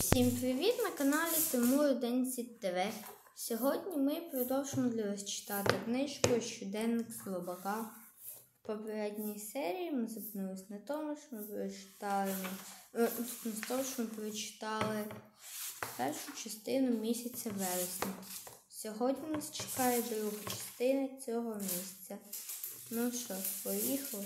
Всім привіт на каналі Тимур 11 ТВ. Сьогодні ми продовжимо для вас читати книжку «Щоденник Слабака». В попередній серії ми зупинилися на тому, що ми прочитали першу частину місяця вересня. Сьогодні нас чекає друга частина цього місяця. Ну що, поїхали.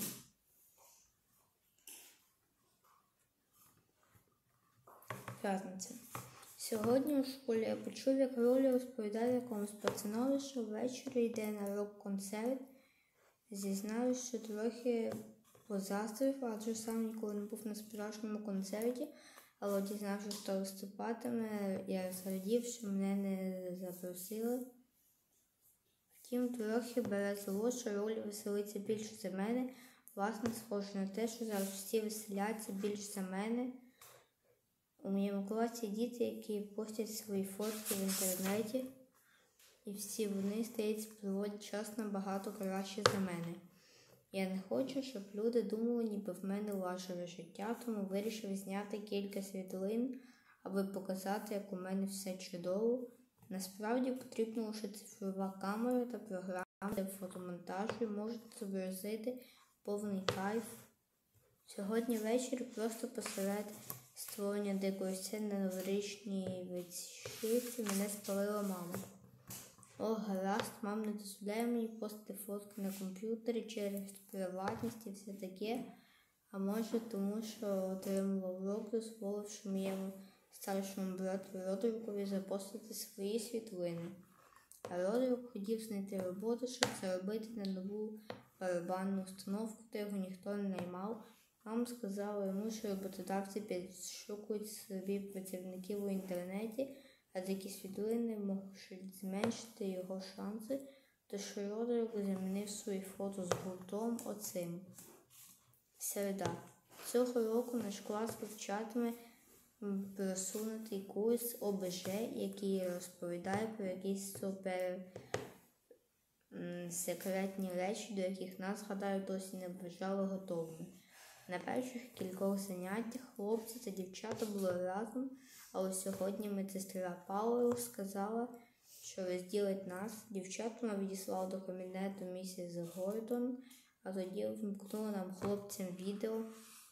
П'ятниця. Сьогодні у школі я почув, як Ролі розповідає якомусь пацанові, що ввечері йде на рок-концерт. Зізнаюсь, що трохи позаздрив, адже сам ніколи не був на справжньому концерті, але дізнавшись, хто виступатиме, я зрадів, що мене не запросили. Втім, трохи бере зло, що Ролі веселиться більше за мене. Власне, схоже на те, що зараз всі веселяться більше за мене. У моєму класі діти, які постять свої фотки в інтернеті, і всі вони, здається, проводять час набагато краще за мене. Я не хочу, щоб люди думали, ніби в мене лажеве життя, тому вирішив зняти кілька світлин, аби показати, як у мене все чудово. Насправді потрібна лише цифрова камера та програма для фотомонтажу, можете зобразити повний кайф. Сьогодні ввечері просто посеред створення дикої сцени на новорічній вечірці мене спалила мама. О, гаразд, мама не дозволяє мені постити фотки на комп'ютері через приватність і все таке. А може тому, що отримала урок, дозволивши моєму старшому брату Родрикові запостити свої світлини. А Родрик хотів знайти роботу, щоб заробити на нову барабанну установку, де його ніхто не наймав. Мама сказала йому, що роботодавці підшукують собі працівників у інтернеті, а такі світлини можуть зменшити його шанси, тож Родрик замінив свої фото з гуртом оцим. Середа. Цього року наш клас вивчатиме просунутий курс ОБЖ, який розповідає про якісь секретні речі, до яких нас, гадаю, досі не вважали готовими. На перших кількох заняттях хлопці та дівчата були разом, але сьогодні медсестра Пауел сказала, що розділить нас. Дівчат вона відіслала до кабінету місіс Гордон, а тоді вмкнула нам хлопцям відео.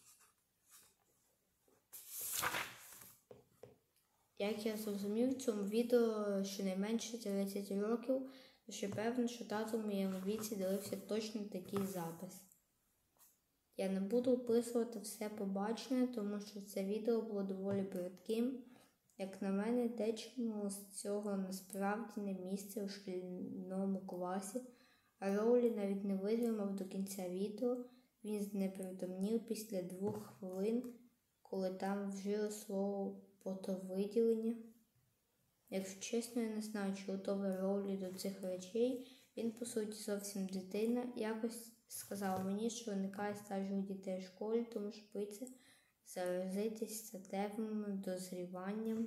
Як я зрозумів, в цьому відео щонайменше 30 років, тож я певна, що тато в моєму віці дивився точно такий запис. Я не буду описувати все побачене, тому що це відео було доволі бридким. Як на мене, дечому з цього насправді не місце у шкільному класі, а Роулі навіть не витримав до кінця відео. Він знепритомнів після 2 хвилин, коли там вжили слово «потовиділення». Якщо чесно, я не знаю, чи готовий Роулі до цих речей. Він, по суті, зовсім дитина. Якось сказав мені, що уникає старших дітей в школі, тому що боїться заразитись статевим дозріванням.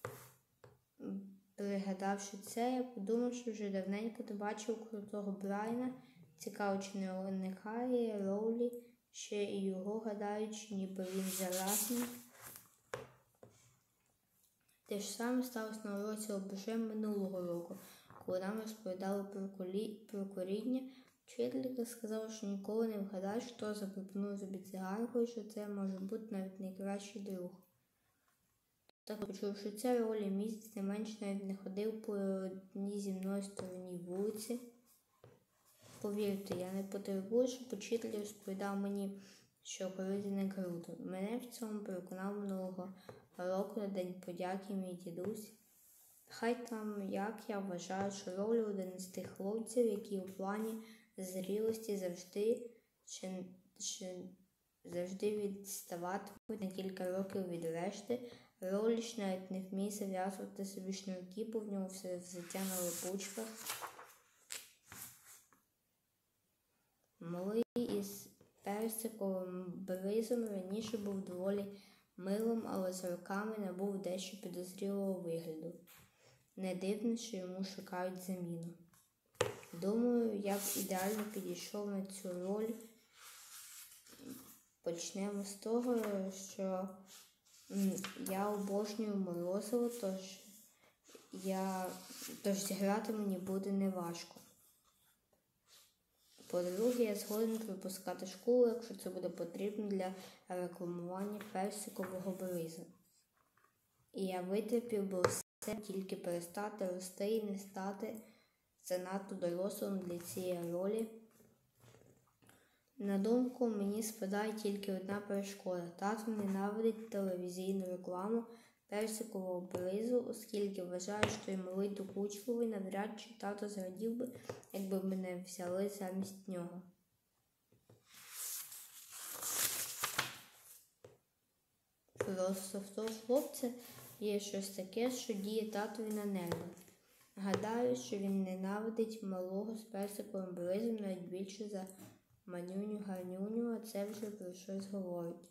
Пригадавши це, я подумав, що вже давненько не бачив крутого Брайана. Цікаво, чи не уникає Роулі ще і його, гадаючи, ніби він заразний. Те ж саме сталося на уроці ОБЖ минулого року, коли нам розповідали про коріння. Вчителька сказала, що ніколи не вгадаєш, хто запропонує тобі цигарку, і що це може бути навіть найкращий друг. Так, почувши це, Ролі місяць не менш навіть не ходив по одній зі мною стороні вулиці. Повірте, я не потребую, щоб учитель розповідав мені, що курити не круто. Мене в цьому переконав минулого року на День подяки мій дідусь. Хай там як, я вважаю, що Ролі один із тих хлопців, які у плані зрілості завжди відставатимуть на кілька років від решти. Ролі ж навіть не вміє зав'язувати собі шнурки, бо в ньому все взуття на липучках. Малий із персиковим бризом раніше був доволі милим, але з роками набув дещо підозрілого вигляду. Не дивно, що йому шукають заміну. Думаю, я б ідеально підійшов на цю роль. Почнемо з того, що Я обожнюю морозиво, тож зіграти мені буде неважко. По-друге, я згоден випускати школу, якщо це буде потрібно для рекламування персикового бризу. І я витерпів би все, тільки перестати рости і не стати занадто дорослим для цієї ролі. На думку, мені спадає тільки одна перешкода. Тато ненавидить телевізійну рекламу персикового бризу, оскільки вважає, що я малий докучливий, навряд чи тато зрадів би, якби мене взяли замість нього. Просто в того хлопця є щось таке, що діє татові на нерви. Гадаю, що він ненавидить малого з персиковим бризом навіть більше за манюню-гарнюню, а це вже про щось говорить.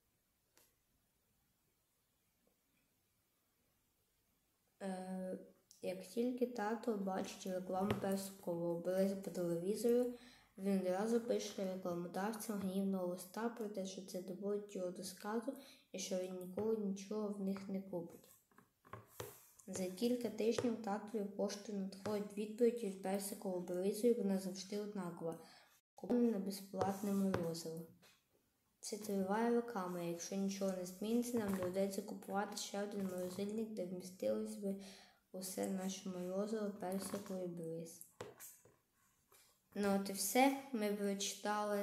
Як тільки тато бачить рекламу персикового бризу по телевізору, він одразу пише рекламодавцям гнівного листа про те, що це доводить його до сказу і що він ніколи нічого в них не купить. За кілька тижнів татові поштою надходить відповідь від персикового бризу, і вона завжди однакова – куплене на безплатне морозиво. Це триває роками, і якщо нічого не зміниться, нам доведеться купувати ще один морозильник, де вмістилось би усе наше морозиво, персиковий бриз. Ну от і все. Ми прочитали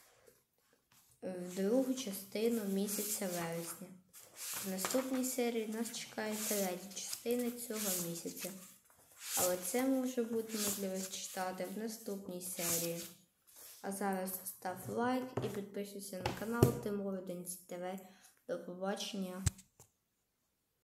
другу частину місяця вересня. В наступній серії нас чекає третя частина цього місяця. Але це ми вже будемо для вас читати в наступній серії. А зараз став лайк і підписуйся на канал Тимур 11 ТВ. До побачення!